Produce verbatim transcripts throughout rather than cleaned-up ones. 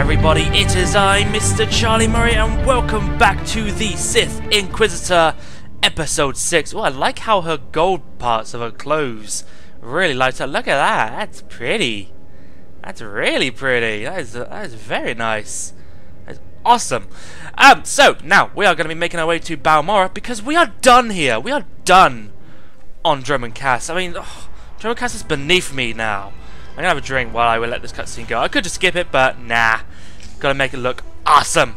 everybody, it is I, Mister Charlie Murray, and welcome back to the Sith Inquisitor, Episode six. Oh, I like how her gold parts of her clothes really light up. Look at that, that's pretty. That's really pretty. That is, that is very nice. That's awesome. Um, so, now, we are going to be making our way to Balmorra, because we are done here. We are done on Drummond Cass. I mean, oh, Drummond Cass is beneath me now. I'm gonna have a drink while I will let this cutscene go. I could just skip it, but nah. Gotta make it look awesome.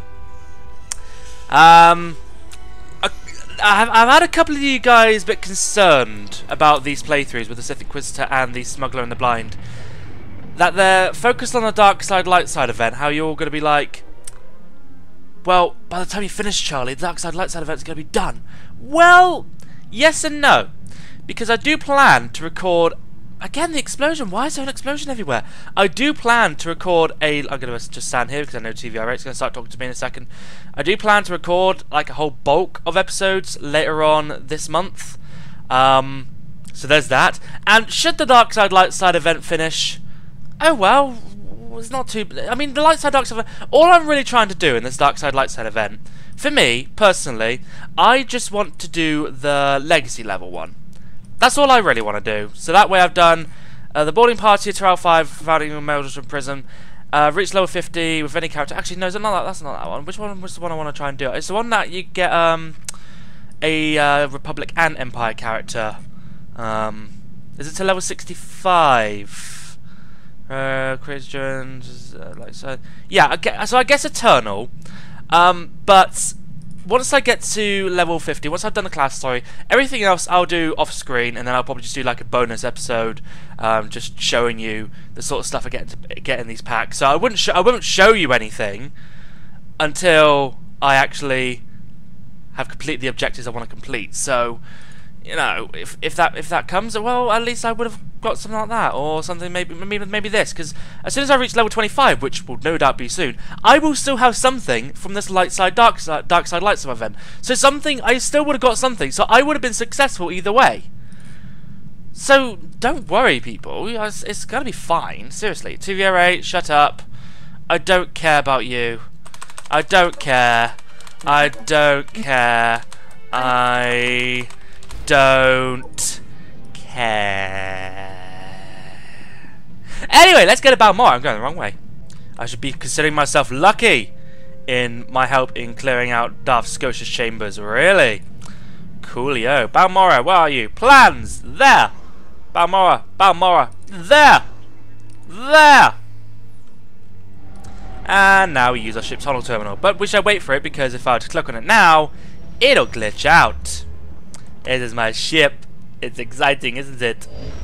Um, I, I've, I've had a couple of you guys a bit concerned about these playthroughs with the Sith Inquisitor and the Smuggler in the Blind. That they're focused on the dark side, light side event. How you're all gonna be like, well, by the time you finish, Charlie, the dark side, light side event's gonna be done. Well, yes and no, because I do plan to record. Again, the explosion. Why is there an explosion everywhere? I do plan to record a... I'm going to just stand here because I know T V R eight's going to start talking to me in a second. I do plan to record like a whole bulk of episodes later on this month. Um, so there's that. And should the Dark Side, Light Side event finish... Oh well, it's not too... I mean, the Light Side, Dark Side event... All I'm really trying to do in this Dark Side, Light Side event, for me, personally, I just want to do the Legacy level one. That's all I really want to do. So that way I've done uh, the boarding party at Terrell five, founding Melders from prison, uh, reach level fifty with any character. Actually, no, it's not that, that's not that one. Which one was the one I want to try and do? It's the one that you get um, a uh, Republic and Empire character. Um, is it to level sixty-five? Uh, Christians, uh, like so. Yeah, I guess, so I guess Eternal. Um, but once I get to level fifty, once I've done the class story, everything else I'll do off screen, and then I'll probably just do like a bonus episode, um, just showing you the sort of stuff I get to get in these packs. So I wouldn't sh I wouldn't show you anything until I actually have completed the objectives I want to complete. So, you know, if if that if that comes, well, at least I would have got something like that, or something maybe maybe maybe this. Because as soon as I reach level twenty-five, which will no doubt be soon, I will still have something from this light side, dark side, dark side, light side event. So something I still would have got something. So I would have been successful either way. So don't worry, people. It's, it's gonna be fine. Seriously, T V R eight, shut up. I don't care about you. I don't care. I don't care. I don't care. Anyway, let's get to Balmorra. I'm going the wrong way. I should be considering myself lucky in my help in clearing out Darth Scotia's chambers. Really? Coolio. Balmorra, where are you? Plans! There! Balmorra, Balmorra, there! There! And now we use our ship's hollow terminal. But we shall wait for it, because if I were to click on it now, it'll glitch out. This is my ship. It's exciting, isn't it?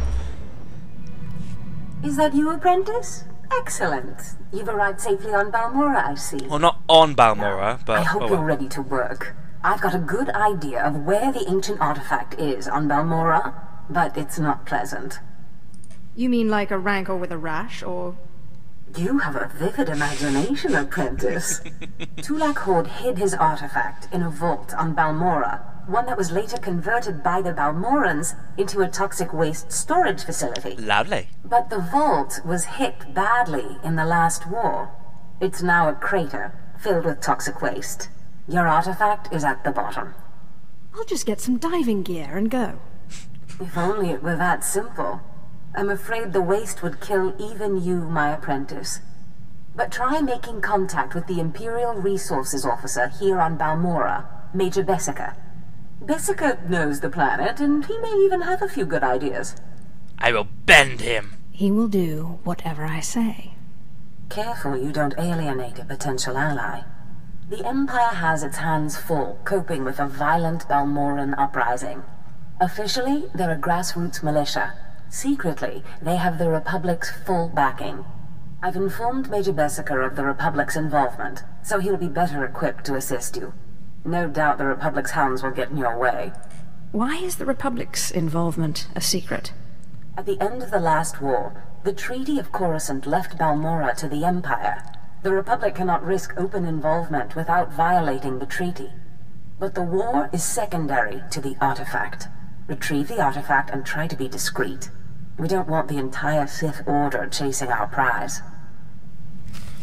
Is that you, apprentice? Excellent. You've arrived safely on Balmorra, I see. Well, not on Balmorra, but... I hope oh, you're well. ready to work. I've got a good idea of where the ancient artifact is on Balmorra, but it's not pleasant. You mean like a rancor with a rash, or...? You have a vivid imagination, apprentice. Tulak Horde hid his artifact in a vault on Balmorra, one that was later converted by the Balmorrans into a toxic waste storage facility. Lovely. But the vault was hit badly in the last war. It's now a crater filled with toxic waste. Your artifact is at the bottom. I'll just get some diving gear and go. If only it were that simple. I'm afraid the waste would kill even you, my apprentice. But try making contact with the Imperial Resources Officer here on Balmorra, Major Bessica. Bessica knows the planet, and he may even have a few good ideas. I will bend him. He will do whatever I say. Careful you don't alienate a potential ally. The Empire has its hands full coping with a violent Balmorran uprising. Officially, they're a grassroots militia. Secretly, they have the Republic's full backing. I've informed Major Bessica of the Republic's involvement, so he'll be better equipped to assist you. No doubt the Republic's hounds will get in your way. Why is the Republic's involvement a secret? At the end of the last war, the Treaty of Coruscant left Balmorra to the Empire. The Republic cannot risk open involvement without violating the treaty. But the war is secondary to the artifact. Retrieve the artifact and try to be discreet. We don't want the entire Sith Order chasing our prize.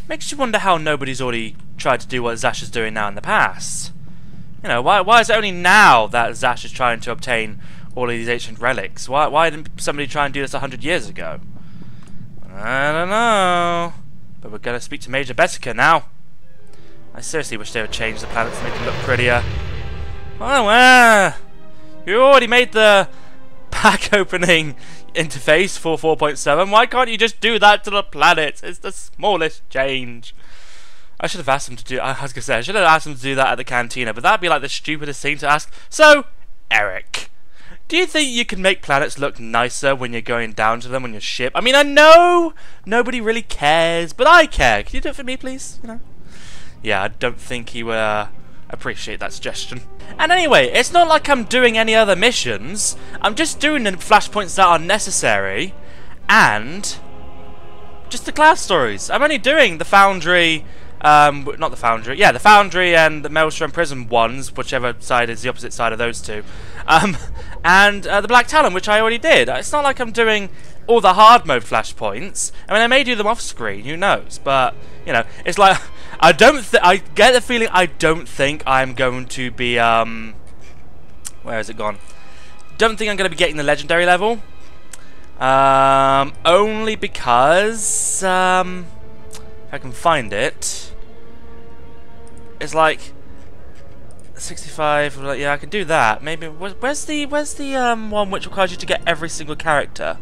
Makes you wonder how nobody's already tried to do what Zash is doing now in the past. You know, why why is it only now that Zash is trying to obtain all of these ancient relics? Why why didn't somebody try and do this a hundred years ago? I don't know. But we're gonna speak to Major Bessica now. I seriously wish they would change the planet to make them look prettier. Oh well, you already made the pack opening interface for four point seven. Why can't you just do that to the planets? It's the smallest change. I should have asked him to do. I was gonna say I should have asked him to do that at the cantina, but that'd be like the stupidest thing to ask. So, Eric, do you think you can make planets look nicer when you're going down to them on your ship? I mean, I know nobody really cares, but I care. Can you do it for me, please? You know? Yeah, I don't think he would uh, appreciate that suggestion. And anyway, it's not like I'm doing any other missions. I'm just doing the flashpoints that are necessary, and just the class stories. I'm only doing the Foundry. Um, not the Foundry, yeah, the Foundry and the Maelstrom Prison ones, whichever side is the opposite side of those two. Um, and uh, the Black Talon, which I already did. It's not like I'm doing all the hard mode flashpoints. I mean, I may do them off screen, who knows? But, you know, it's like, I don't th I get the feeling I don't think I'm going to be, um, where has it gone? Don't think I'm going to be getting the Legendary level. Um, only because, um, if I can find it. It's like sixty-five. Like, yeah, I can do that. Maybe where's the where's the um one which requires you to get every single character?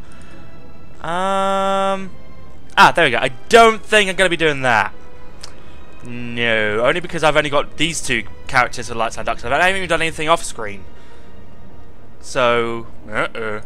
Um, ah, there we go. I don't think I'm gonna be doing that. No, only because I've only got these two characters for light side dark side. I haven't even done anything off screen. So, uh-uh.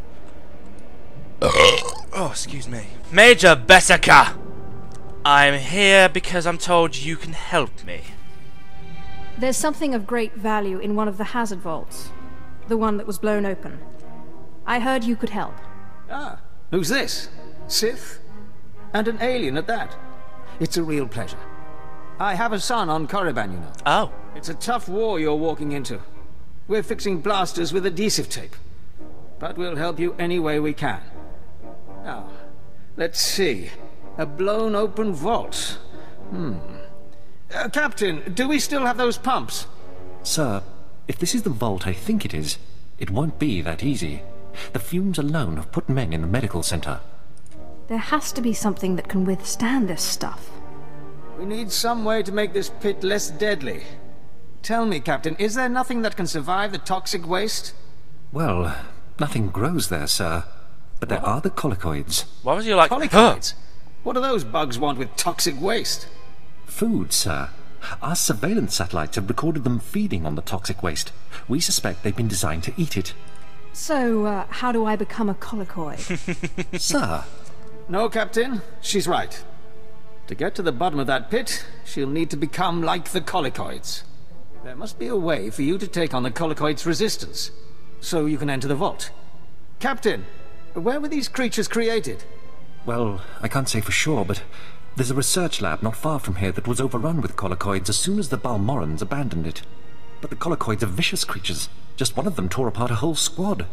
Oh, excuse me, Major Bessica. I'm here because I'm told you can help me. There's something of great value in one of the hazard vaults. The one that was blown open. I heard you could help. Ah, who's this? Sith? And an alien at that. It's a real pleasure. I have a son on Korriban, you know. Oh. It's a tough war you're walking into. We're fixing blasters with adhesive tape. But we'll help you any way we can. Now, let's see. A blown open vault. Hmm. Uh, Captain, do we still have those pumps? Sir, if this is the vault I think it is, it won't be that easy. The fumes alone have put men in the medical center. There has to be something that can withstand this stuff. We need some way to make this pit less deadly. Tell me, Captain, is there nothing that can survive the toxic waste? Well, nothing grows there, sir. But there what? are the colicoids. Why was you like... Colicoids? What do those bugs want with toxic waste? Food, sir. Our surveillance satellites have recorded them feeding on the toxic waste. We suspect they've been designed to eat it. So, uh, how do I become a colicoid? Sir? No, Captain. She's right. To get to the bottom of that pit, she'll need to become like the colicoids. There must be a way for you to take on the colicoids' resistance, so you can enter the vault. Captain, where were these creatures created? Well, I can't say for sure, but there's a research lab not far from here that was overrun with colicoids as soon as the Balmorrans abandoned it. But the colicoids are vicious creatures. Just one of them tore apart a whole squad.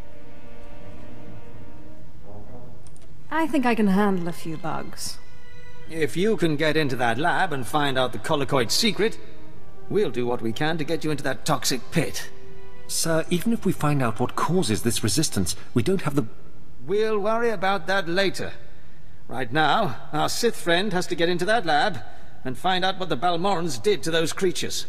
I think I can handle a few bugs. If you can get into that lab and find out the colicoid secret, we'll do what we can to get you into that toxic pit. Sir, even if we find out what causes this resistance, we don't have the... We'll worry about that later. Right now, our Sith friend has to get into that lab and find out what the Balmorrans did to those creatures.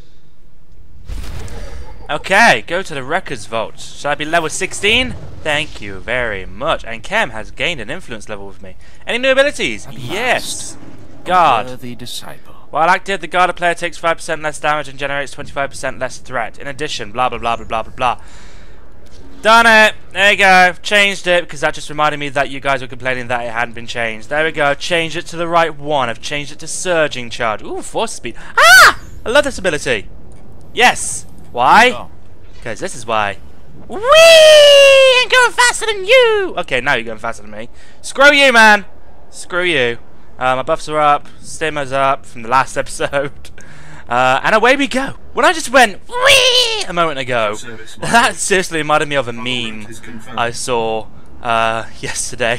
Okay, go to the records vault. Shall I be level sixteen? Thank you very much. And Cam has gained an influence level with me. Any new abilities? Yes. Guard. Worthy disciple. While active, the guarded player takes five percent less damage and generates twenty-five percent less threat. In addition, blah blah blah blah blah blah blah. Done it! There you go. Changed it because that just reminded me that you guys were complaining that it hadn't been changed. There we go. Changed it to the right one. I've changed it to surging charge. Ooh, force speed. Ah! I love this ability. Yes. Why? Because this is why. Whee! I'm going faster than you! Okay, now you're going faster than me. Screw you, man! Screw you. Uh, my buffs are up. Stamina's up from the last episode. Uh, and away we go. When I just went whee a moment ago, that seriously reminded me of a meme I saw uh, yesterday,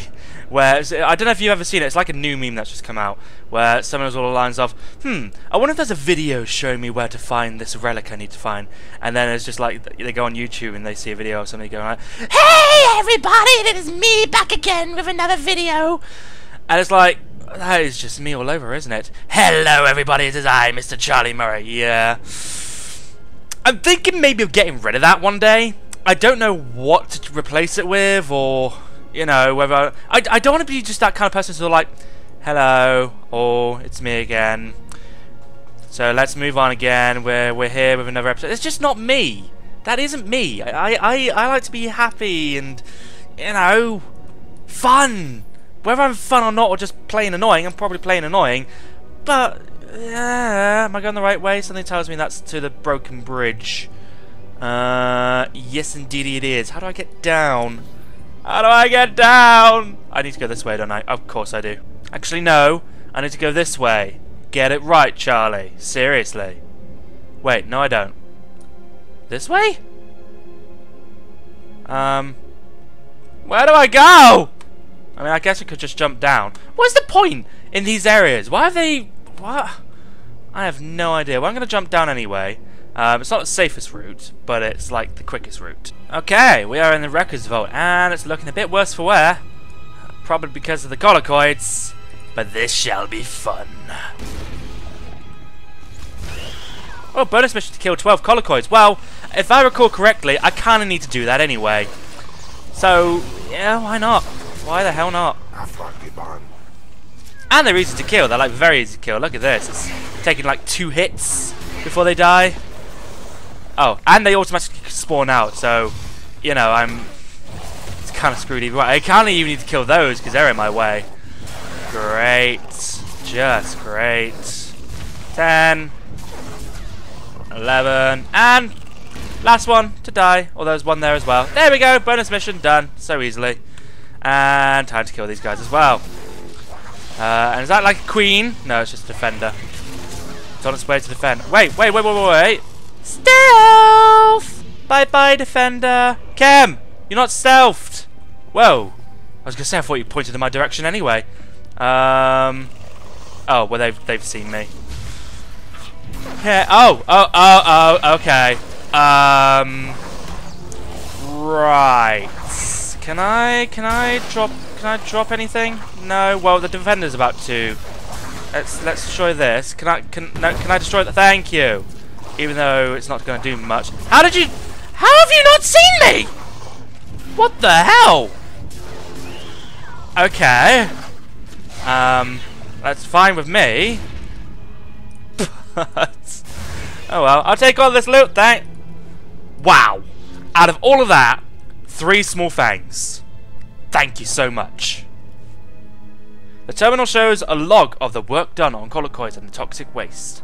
where I don't know if you've ever seen it. It's like a new meme that's just come out, where someone has all the lines of, "Hmm, I wonder if there's a video showing me where to find this relic I need to find." And then it's just like they go on YouTube and they see a video of somebody going like, "Hey everybody, it is me back again with another video," and it's like, that is just me all over, isn't it? Hello everybody, it is I, Mister Charlie Murray. Yeah, I'm thinking maybe of getting rid of that one day. I don't know what to replace it with, or, you know, whether... I, I, I don't want to be just that kind of person who's like, hello, or it's me again. So let's move on again. We're, we're here with another episode. It's just not me. That isn't me. I, I, I like to be happy and, you know, fun. Whether I'm fun or not, or just plain annoying, I'm probably plain annoying. But, yeah, am I going the right way? Something tells me that's to the broken bridge. Uh, yes indeed it is. How do I get down? How do I get down? I need to go this way, don't I? Of course I do. Actually, no. I need to go this way. Get it right, Charlie. Seriously. Wait, no I don't. This way? Um, where do I go? I mean, I guess I could just jump down. What's the point in these areas? Why have they... What? I have no idea. Well, I'm going to jump down anyway. Um, it's not the safest route, but it's like the quickest route. Okay, we are in the Records Vault, and it's looking a bit worse for wear. Probably because of the collocoids, but this shall be fun. Oh, bonus mission to kill twelve collocoids. Well, if I recall correctly, I kind of need to do that anyway. So, yeah, why not? Why the hell not? And they're easy to kill. They're like very easy to kill. Look at this. It's taking like two hits before they die. Oh, and they automatically spawn out, so, you know, I'm... It's kind of screwed either way. I kind of even need to kill those, because they're in my way. Great. Just great. ten. eleven. And last one to die. Although there's one there as well. There we go. Bonus mission done. So easily. And time to kill these guys as well. Uh, and is that like a queen? No, it's just a defender. It's on its way to defend. Wait, wait, wait, wait, wait, wait. Stealth! Bye-bye, defender. Chem, you're not stealthed. Whoa. I was going to say, I thought you pointed in my direction anyway. Um. Oh, well, they've, they've seen me. Yeah. Oh, oh, oh, oh, okay. Um. Right. Can I, can I drop, can I drop anything? No. Well, the defender's about to. Let's, let's destroy this. Can I, can, no, can I destroy that? Thank you. Even though it's not going to do much. How did you... How have you not seen me? What the hell? Okay. Um, that's fine with me. But, oh well, I'll take all this loot, thank... Wow. Out of all of that, three small fangs. Thank you so much. The terminal shows a log of the work done on collocoids and the toxic waste.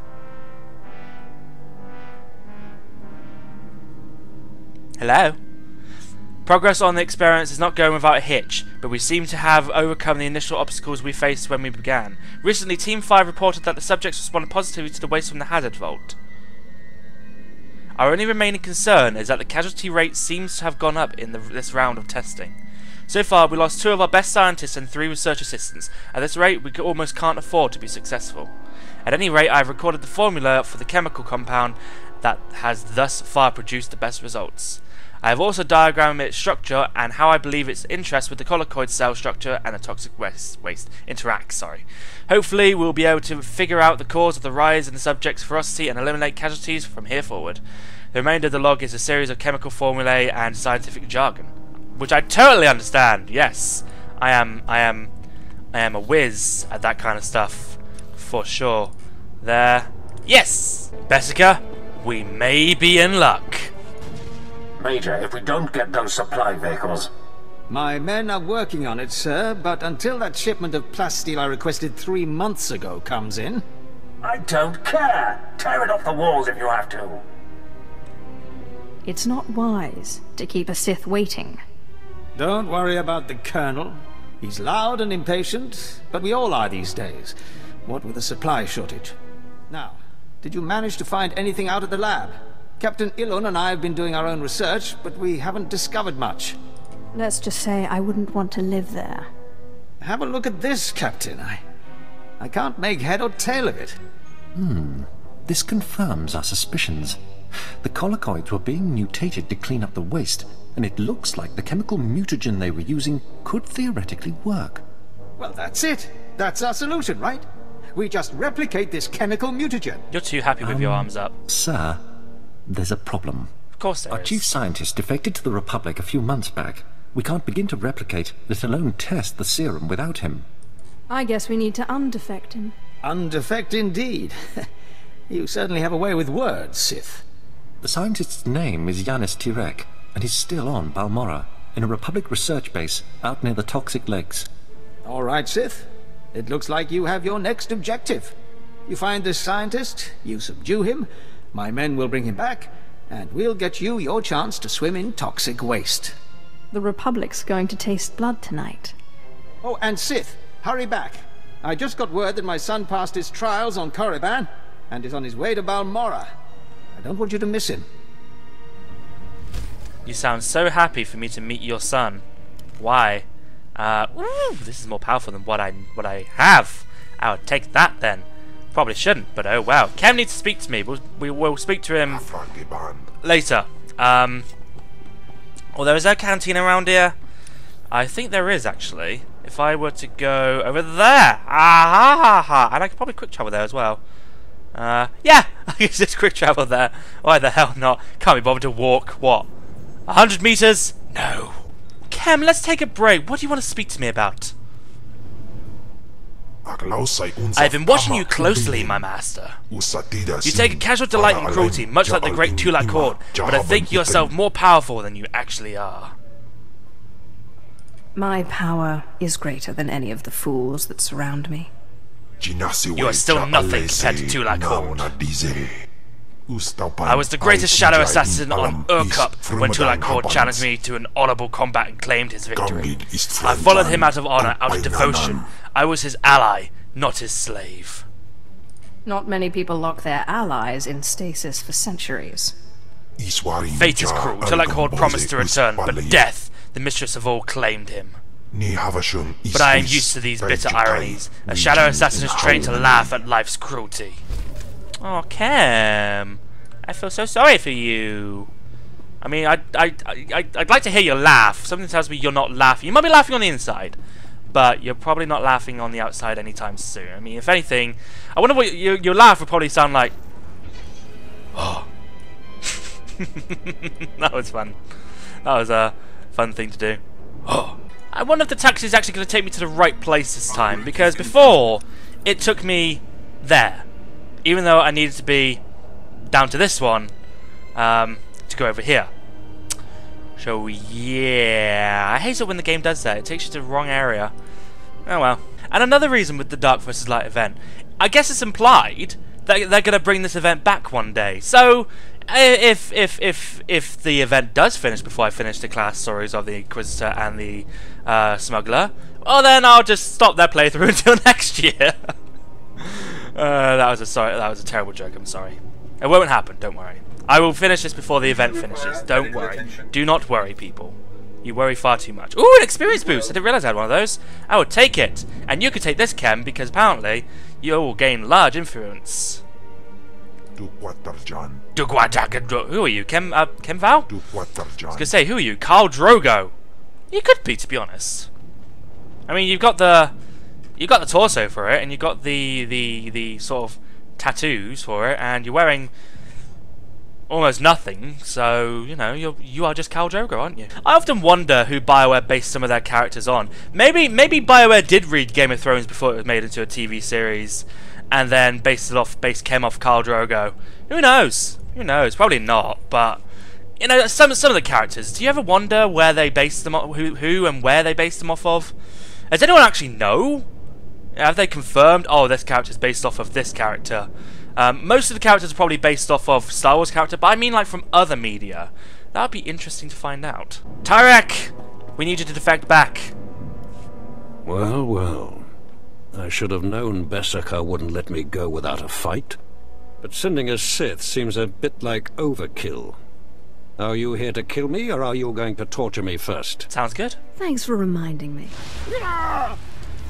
Hello? Progress on the experiments is not going without a hitch, but we seem to have overcome the initial obstacles we faced when we began. Recently, Team five reported that the subjects responded positively to the waste from the hazard vault. Our only remaining concern is that the casualty rate seems to have gone up in the, this round of testing. So far, we lost two of our best scientists and three research assistants. At this rate, we almost can't afford to be successful. At any rate, I've recorded the formula for the chemical compound that has thus far produced the best results. I have also diagrammed its structure and how I believe its interest with the collocoid cell structure and the toxic waste, waste interacts. Sorry. Hopefully, we'll be able to figure out the cause of the rise in the subject's ferocity and eliminate casualties from here forward. The remainder of the log is a series of chemical formulae and scientific jargon, which I totally understand. Yes, I am. I am. I am a whiz at that kind of stuff, for sure. There. Yes, Bessica, we may be in luck. Major, if we don't get those supply vehicles... My men are working on it, sir, but until that shipment of plasteel I requested three months ago comes in... I don't care! Tear it off the walls if you have to! It's not wise to keep a Sith waiting. Don't worry about the Colonel. He's loud and impatient, but we all are these days. What with the supply shortage. Now, did you manage to find anything out at the lab? Captain Ilon and I have been doing our own research, but we haven't discovered much. Let's just say I wouldn't want to live there. Have a look at this, Captain. I... I can't make head or tail of it. Hmm. This confirms our suspicions. The collocoids were being mutated to clean up the waste, and it looks like the chemical mutagen they were using could theoretically work. Well, that's it. That's our solution, right? We just replicate this chemical mutagen. You're too happy with um, your arms up. Sir, there's a problem. Of course there Our is. chief scientist defected to the Republic a few months back. We can't begin to replicate, let alone test the serum without him. I guess we need to undefect him. Undefect indeed. You certainly have a way with words, Sith. The scientist's name is Yanis Tirek, and he's still on Balmorra, in a Republic research base out near the Toxic Lakes. All right, Sith. It looks like you have your next objective. You find this scientist, you subdue him, my men will bring him back, and we'll get you your chance to swim in toxic waste. The Republic's going to taste blood tonight. Oh, and Sith, hurry back. I just got word that my son passed his trials on Korriban, and is on his way to Balmorra. I don't want you to miss him. You sound so happy for me to meet your son. Why? Uh, ooh, this is more powerful than what I what I have. I would take that then. Probably shouldn't, but oh wow. Kem needs to speak to me. We'll, we will speak to him later. Um, although, is there a canteen around here? I think there is, actually. If I were to go over there. Ah ha ha ha. And I could probably quick travel there as well. Uh, yeah, I can just quick travel there. Why the hell not? Can't be bothered to walk. What? A hundred meters? No. Kem, let's take a break. What do you want to speak to me about? I've been watching you closely, my master. You take a casual delight in cruelty, much like the great Tulak Court, but I think yourself more powerful than you actually are. My power is greater than any of the fools that surround me. You are still nothing compared to Tulak Court. I was the greatest shadow assassin on Urkup when Tulak Court challenged me to an honorable combat and claimed his victory. I followed him out of honor, out of devotion. I was his ally, not his slave. Not many people lock their allies in stasis for centuries. Fate is cruel. Tulak Court promised to return, but death, the mistress of all, claimed him. But I am used to these bitter ironies. A shadow assassin is trained to laugh at life's cruelty. Oh, Kem, I feel so sorry for you. I mean, I, I, I, I'd like to hear you laugh. Something tells me you're not laughing. You might be laughing on the inside, but you're probably not laughing on the outside anytime soon. I mean, if anything, I wonder what your, your laugh would probably sound like. Oh. That was fun. That was a fun thing to do. Oh. I wonder if the taxi is actually going to take me to the right place this time, because before, it took me there. Even though I needed to be down to this one um, to go over here. So yeah, I hate it when the game does that. It takes you to the wrong area. Oh well. And another reason with the Dark versus Light event, I guess it's implied that they're going to bring this event back one day. So if if if if the event does finish before I finish the class stories of the Inquisitor and the uh, Smuggler, well then I'll just stop their playthrough until next year. Uh, that was a sorry. That was a terrible joke. I'm sorry. It won't happen. Don't worry. I will finish this before the event finishes. Don't worry. Do not worry, people. You worry far too much. Ooh, an experience boost. I didn't realize I had one of those. I would take it, and you could take this, Kem, because apparently you will gain large influence. Who are you, Kem? Uh, Kem Val? I was gonna say, who are you, Khal Drogo? You could be, to be honest. I mean, you've got the. You got the torso for it, and you got the the the sort of tattoos for it, and you're wearing almost nothing. So you know you you are just Khal Drogo, aren't you? I often wonder who BioWare based some of their characters on. Maybe maybe BioWare did read Game of Thrones before it was made into a T V series, and then based it off based Kem off Khal Drogo. Who knows? Who knows? Probably not. But you know, some some of the characters. Do you ever wonder where they based them off? Who who and where they based them off of? Does anyone actually know? Have they confirmed, oh, this character's based off of this character? Um, most of the characters are probably based off of Star Wars character, but I mean like from other media. That would be interesting to find out. Tyrek! We need you to defect back. Well, well. I should have known Bessaka wouldn't let me go without a fight. But sending a Sith seems a bit like overkill. Are you here to kill me, or are you going to torture me first? Sounds good. Thanks for reminding me.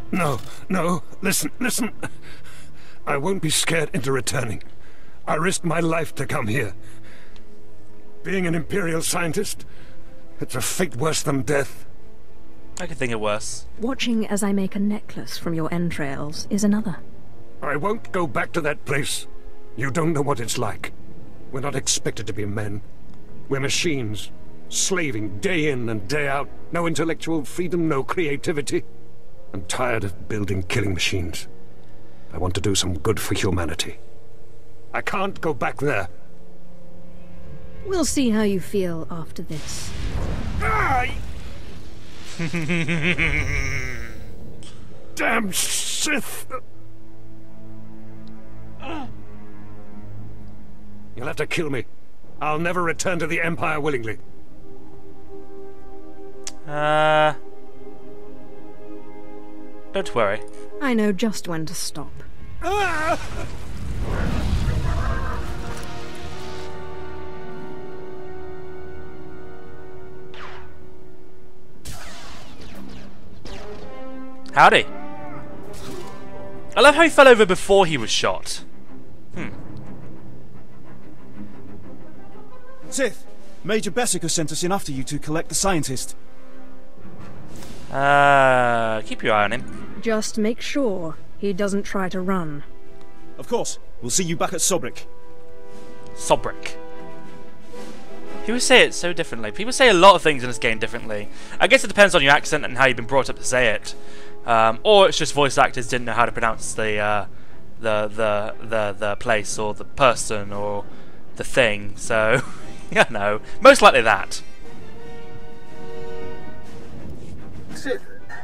No, no, listen, listen. I won't be scared into returning. I risked my life to come here. Being an Imperial scientist, it's a fate worse than death. I could think it worse. Watching as I make a necklace from your entrails is another. I won't go back to that place. You don't know what it's like. We're not expected to be men. We're machines, slaving day in and day out. No intellectual freedom, no creativity. I'm tired of building killing machines. I want to do some good for humanity. I can't go back there. We'll see how you feel after this. Ah! Damn Sith! You'll have to kill me. I'll never return to the Empire willingly. Uh... Don't worry. I know just when to stop. Ah! Howdy. I love how he fell over before he was shot. Hmm. Sith, Major Bessica sent us in after you to collect the scientist. Uh, keep your eye on him. Just make sure he doesn't try to run. Of course. We'll see you back at Sobrick. Sobrick. People say it so differently. People say a lot of things in this game differently. I guess it depends on your accent and how you've been brought up to say it. Um, or it's just voice actors didn't know how to pronounce the, uh, the, the, the, the place or the person or the thing. So, yeah, no. Most likely that. Sith,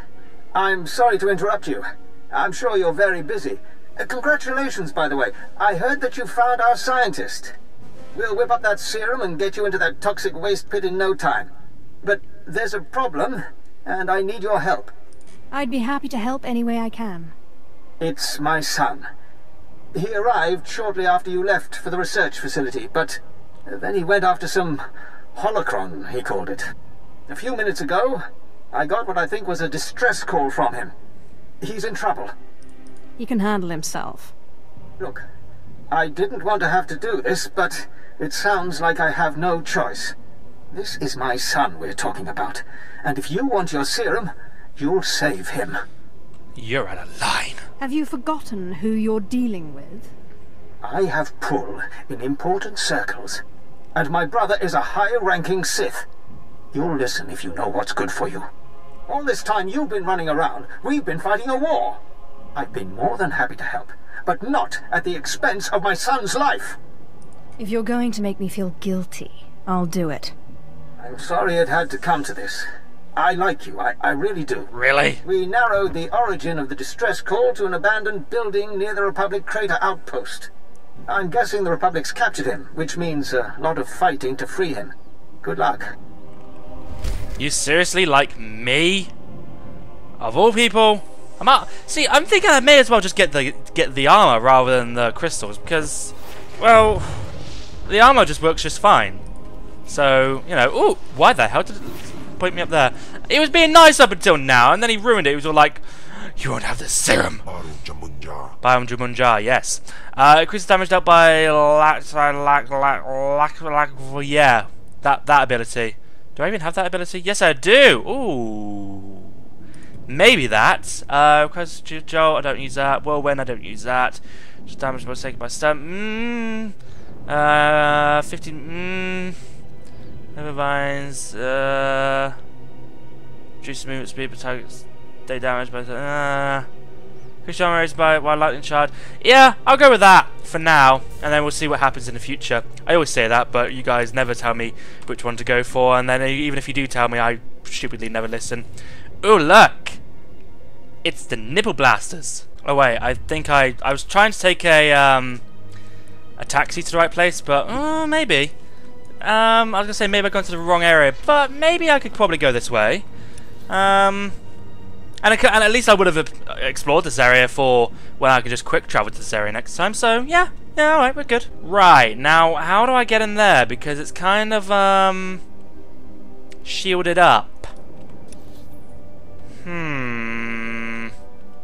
I'm sorry to interrupt you. I'm sure you're very busy. Uh, congratulations, by the way. I heard that you found our scientist. We'll whip up that serum and get you into that toxic waste pit in no time. But there's a problem, and I need your help. I'd be happy to help any way I can. It's my son. He arrived shortly after you left for the research facility, but then he went after some holocron, he called it. A few minutes ago, I got what I think was a distress call from him. He's in trouble. He can handle himself. Look, I didn't want to have to do this, but it sounds like I have no choice. This is my son we're talking about, and if you want your serum, you'll save him. You're out of line. Have you forgotten who you're dealing with? I have pull in important circles, and my brother is a high-ranking Sith. You'll listen if you know what's good for you. All this time you've been running around, we've been fighting a war. I've been more than happy to help, but not at the expense of my son's life. If you're going to make me feel guilty, I'll do it. I'm sorry it had to come to this. I like you, I, I really do. Really? We narrowed the origin of the distress call to an abandoned building near the Republic crater outpost. I'm guessing the Republic's captured him, which means a lot of fighting to free him. Good luck. You seriously like me? Of all people? I'm out. See, I'm thinking I may as well just get the get the armor rather than the crystals because, well, the armor just works just fine. So, you know, ooh, why the hell did it point me up there? He was being nice up until now, and then he ruined it. He was all like, you won't have the serum. Biome Jumunjar, yes. Uh, increases damage dealt by lack, lack, lack, lack, lack, yeah, that, that ability. Do I even have that ability? Yes, I do. Ooh. Maybe that. Uh, because Joel, I don't use that. Whirlwind, I don't use that. Just damage by taken by stun. Mmm. Uh, fifteen. Mmm. Never vines. Uh. Reduce movement speed, but targets stay damaged by. Uh. Increase armor raised by while lightning shard. Yeah, I'll go with that for now, and then we'll see what happens in the future. I always say that, but you guys never tell me which one to go for, and then even if you do tell me, I stupidly never listen. Oh look! It's the nipple blasters. Oh wait, I think I I was trying to take a um a taxi to the right place, but uh, maybe. Um, I was gonna say maybe I've gone to the wrong area, but maybe I could probably go this way. Um. And, I could, and at least I would have explored this area for when I could just quick travel to this area next time. So yeah, yeah, all right, we're good. Right now, how do I get in there? Because it's kind of um shielded up. Hmm.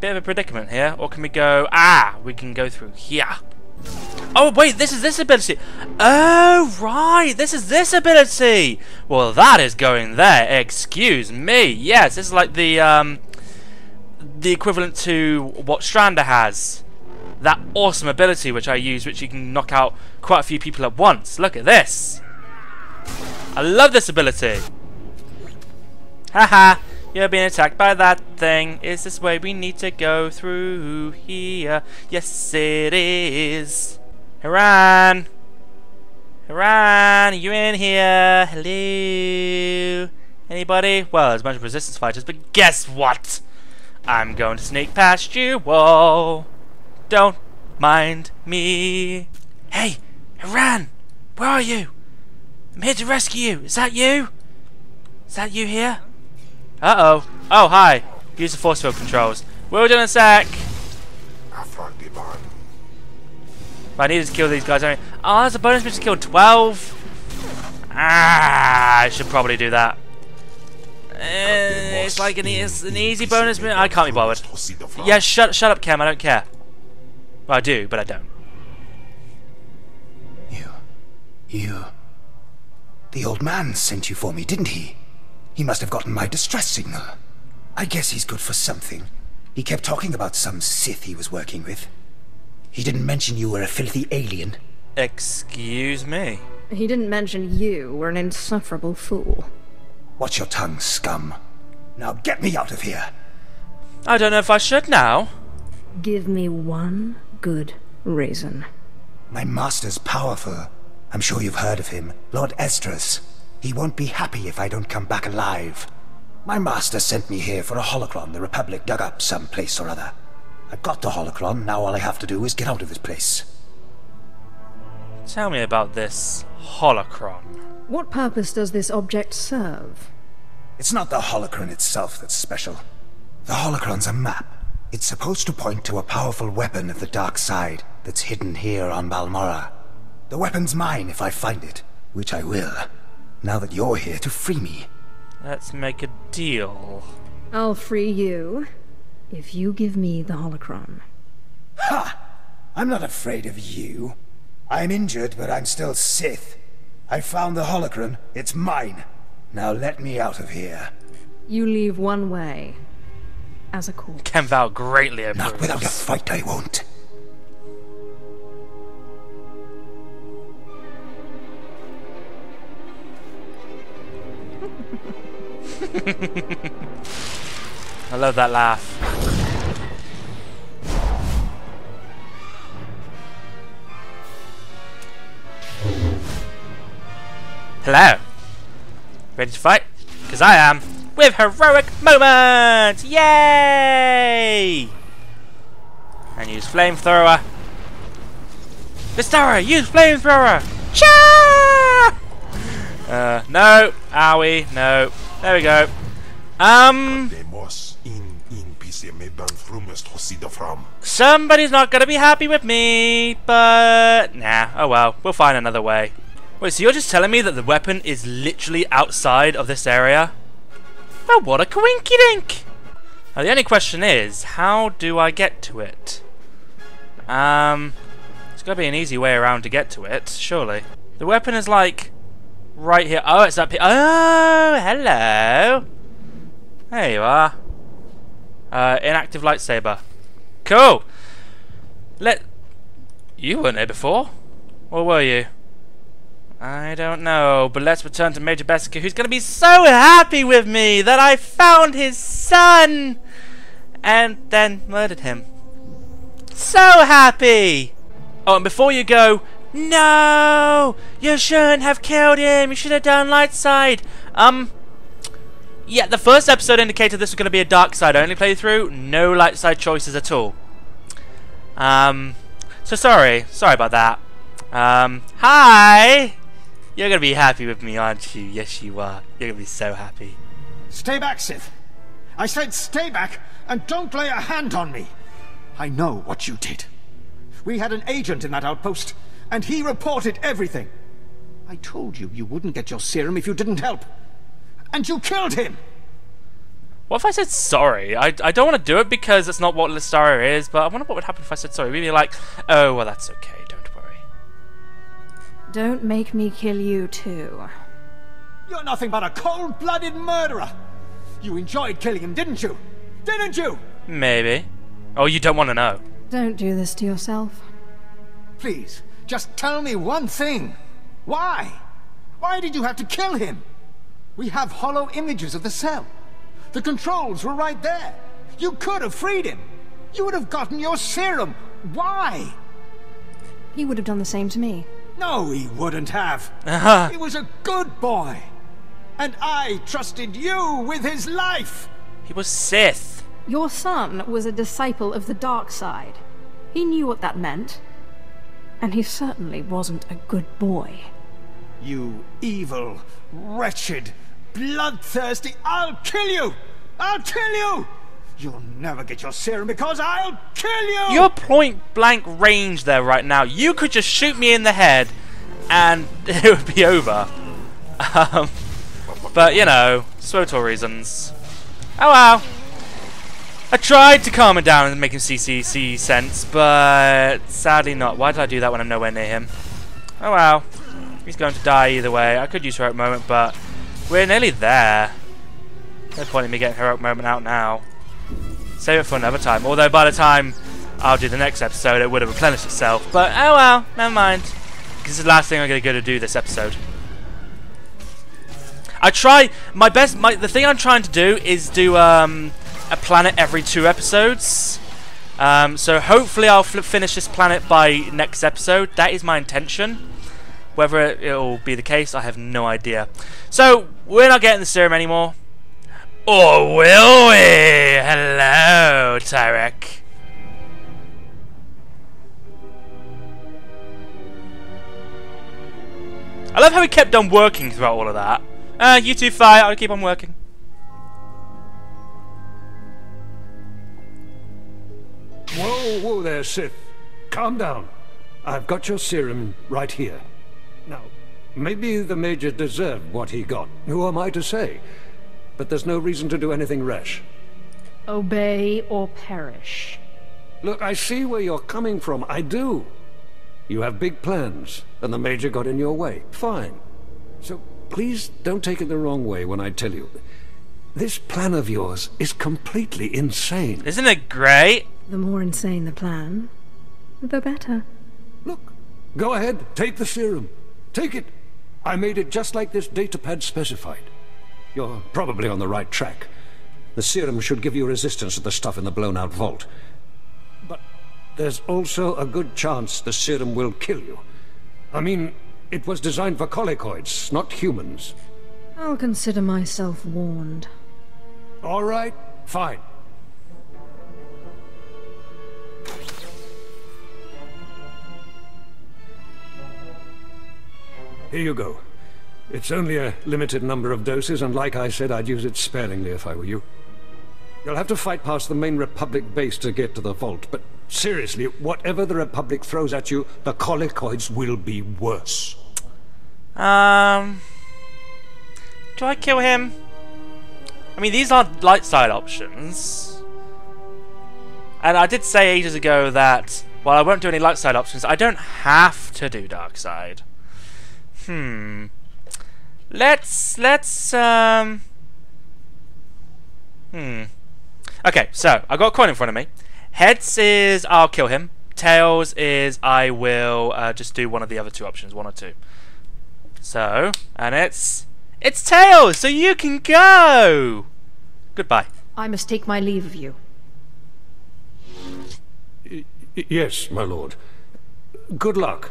bit of a predicament here. Or can we go... Ah! We can go through here. Oh, wait, this is this ability. Oh, right. This is this ability. Well, that is going there. Excuse me. Yes, this is like the, um... the equivalent to what Strander has. That awesome ability which I use, which you can knock out quite a few people at once. Look at this. I love this ability. Haha. You're being attacked by that thing. Is this way we need to go through here? Yes, it is. Haran! Haran, are you in here? Hello? Anybody? Well, there's a bunch of resistance fighters, but guess what? I'm going to sneak past you. Whoa. Don't mind me. Hey, Haran! Where are you? I'm here to rescue you. Is that you? Is that you here? Uh-oh. Oh, hi. Use the force field controls. We'll do in a sec. I needed to kill these guys. Oh, there's a bonus mission to kill twelve. Ah, I should probably do that. Uh, it's like an, it's an easy bonus mission. I can't be bothered. Yeah, shut, shut up, Cam. I don't care. Well, I do, but I don't. You. You. The old man sent you for me, didn't he? He must have gotten my distress signal. I guess he's good for something. He kept talking about some Sith he was working with. He didn't mention you were a filthy alien. Excuse me? He didn't mention you were an insufferable fool. Watch your tongue, scum. Now get me out of here. I don't know if I should now. Give me one good reason. My master's powerful. I'm sure you've heard of him. Lord Estras. He won't be happy if I don't come back alive. My master sent me here for a holocron the Republic dug up someplace or other. I've got the holocron, now all I have to do is get out of this place. Tell me about this holocron. What purpose does this object serve? It's not the holocron itself that's special. The holocron's a map. It's supposed to point to a powerful weapon of the dark side that's hidden here on Balmorra. The weapon's mine if I find it, which I will. Now that you're here to free me. Let's make a deal. I'll free you if you give me the holocron. Ha! I'm not afraid of you. I'm injured, but I'm still Sith. I found the holocron. It's mine. Now let me out of here. You leave one way. As a corpse. Kenval greatly approves. Not without a fight, I won't. I love that laugh. Hello. Ready to fight? Because I am. With heroic moment! Yay! And use flamethrower. Listaria, use flamethrower! Cha! Uh, no. Owie, no. There we go. Um. Somebody's not gonna be happy with me, but nah. Oh well, we'll find another way. Wait, so you're just telling me that the weapon is literally outside of this area? Well, what a coinkydink! Now the only question is, how do I get to it? Um, there's gotta be an easy way around to get to it, surely. The weapon is like right here. Oh, it's up here. Oh, hello. There you are. Uh, inactive lightsaber. Cool. Let. You weren't there before, or were you? I don't know, but let's return to Major Bessica, who's going to be so happy with me that I found his son and then murdered him. So happy! Oh, and before you go, no! You shouldn't have killed him, you should have done light side. Um, yeah, the first episode indicated this was going to be a dark side only playthrough, no light side choices at all. Um, so sorry, sorry about that. Um, hi! You're gonna be happy with me, aren't you? Yes, you are. You're gonna be so happy. Stay back, Sith. I said stay back, and don't lay a hand on me. I know what you did. We had an agent in that outpost, and he reported everything. I told you you wouldn't get your serum if you didn't help. And you killed him! What if I said sorry? I, I don't want to do it because it's not what Listaria is, but I wonder what would happen if I said sorry. We'd be like, oh, well, that's okay, don't worry. Don't make me kill you too. You're nothing but a cold-blooded murderer! You enjoyed killing him, didn't you? Didn't you? Maybe. Oh, you don't want to know. Don't do this to yourself. Please, just tell me one thing. Why? Why did you have to kill him? We have hollow images of the cell. The controls were right there. You could have freed him. You would have gotten your serum. Why? He would have done the same to me. No, he wouldn't have. Uh-huh. He was a good boy. And I trusted you with his life. He was Sith. Your son was a disciple of the dark side. He knew what that meant. And he certainly wasn't a good boy. You evil, wretched, bloodthirsty... I'll kill you! I'll kill you! You'll never get your serum because I'll kill you! You're point blank range there right now. You could just shoot me in the head and it would be over. Um, but, you know, S W TOR reasons. Oh well. I tried to calm him down and make him see, see, see sense, but sadly not. Why did I do that when I'm nowhere near him? Oh well. He's going to die either way. I could use heroic moment, but we're nearly there. No point in me getting heroic moment out now. Save it for another time. Although by the time I'll do the next episode, it would have replenished itself. But oh well, never mind. This is the last thing I'm going to go to do this episode. I try my best. My the thing I'm trying to do is do um, a planet every two episodes. Um, so hopefully I'll flip finish this planet by next episode. That is my intention. Whether it, it'll be the case, I have no idea. So we're not getting the serum anymore. Or will we? Hello, Tyrek. I love how he kept on working throughout all of that. Uh, you two fight, I'll keep on working. Whoa, whoa there, Sith. Calm down. I've got your serum right here. Now, maybe the Major deserved what he got. Who am I to say? But there's no reason to do anything rash. Obey or perish. Look, I see where you're coming from. I do. You have big plans, and the Major got in your way. Fine. So please don't take it the wrong way when I tell you. This plan of yours is completely insane. Isn't it great? The more insane the plan, the better. Look, go ahead, take the serum. Take it. I made it just like this datapad specified. You're probably on the right track. The serum should give you resistance to the stuff in the blown-out vault. But there's also a good chance the serum will kill you. I mean, it was designed for colicoids, not humans. I'll consider myself warned. All right, fine. Here you go. It's only a limited number of doses, and like I said, I'd use it sparingly if I were you. You'll have to fight past the main Republic base to get to the vault, but seriously, whatever the Republic throws at you, the colicoids will be worse. Um... Do I kill him? I mean, these aren't light side options. And I did say ages ago that, while I won't do any light side options, I don't have to do dark side. Hmm... Let's, let's, um... Hmm. Okay, so, I've got a coin in front of me. Heads is I'll kill him. Tails is I will uh, just do one of the other two options, one or two. So, and it's... It's Tails, so you can go! Goodbye. I must take my leave of you. Y yes, my lord. Good luck.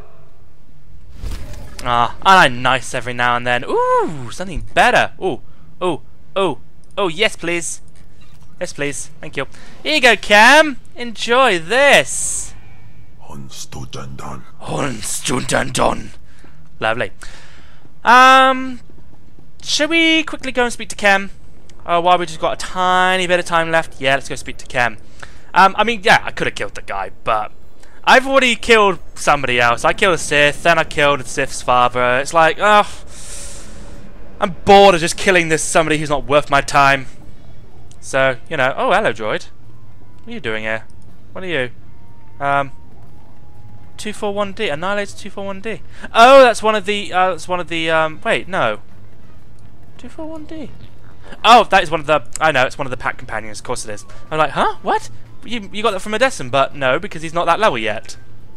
Ah, aren't I nice every now and then? Ooh, something better. Ooh, ooh, ooh, oh, yes, please. Yes, please. Thank you. Here you go, Cam. Enjoy this. Unstundan. Unstundan. Lovely. Um, shall we quickly go and speak to Cam? Oh, while we just got a tiny bit of time left. Yeah, let's go speak to Cam. Um, I mean, yeah, I could have killed the guy, but I've already killed somebody else. I killed a Sith, then I killed a Sith's father. It's like, oh, I'm bored of just killing this somebody who's not worth my time. So, you know... Oh, hello, droid. What are you doing here? What are you? Um... two forty-one D. Annihilator two forty-one D. Oh, that's one of the... Uh, that's one of the... Um... Wait, no. two forty-one D. Oh, that is one of the... I know, it's one of the pack companions. Of course it is. I'm like, huh? What? You, you got that from Odessan, but no, because he's not that level yet.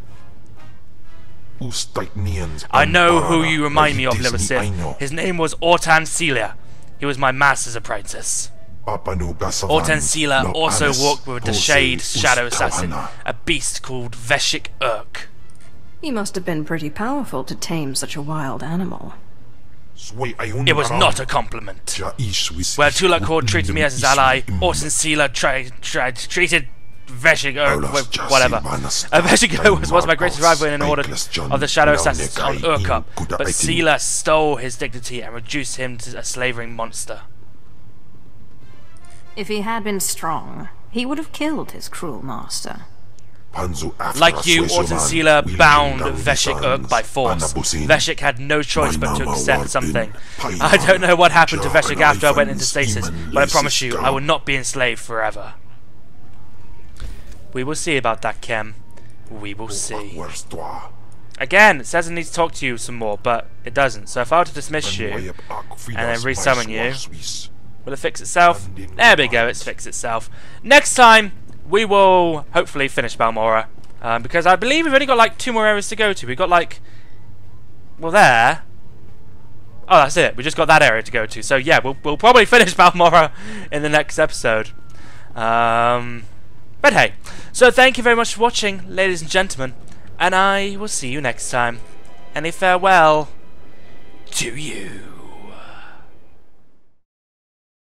I know who you remind me of, little Sith. His name was Ortan Celia. He was my master's apprentice. Ortan Celia also walked with the Shade Shadow Assassin, a beast called Veshik Urk. He must have been pretty powerful to tame such a wild animal. It was not a compliment. Well, Tulak Horde treated me as his ally. Ortan Celia tried, tried, treated Veshik Urk with whatever. Uh, Veshik Urk was, was my greatest rival in an order of the Shadow Assassins on Urkup, but Celia stole his dignity and reduced him to a slavering monster. If he had been strong, he would have killed his cruel master. Like you, Ortan Celia bound Veshik Urk by force. Veshik had no choice but to accept something. I don't know what happened to Veshik after I went into stasis, but I promise you, I will not be enslaved forever. We will see about that, Kem. We will see. Again, it says it needs to talk to you some more, but it doesn't. So if I were to dismiss you, and then resummon you, will it fix itself? There we go, it's fixed itself. Next time, we will hopefully finish Balmorra, um, because I believe we've only got like two more areas to go to. We've got like, well, there. Oh, that's it. We just got that area to go to. So yeah, we'll we'll probably finish Balmorra in the next episode. Um, but hey, so thank you very much for watching, ladies and gentlemen, and I will see you next time. And a farewell to you.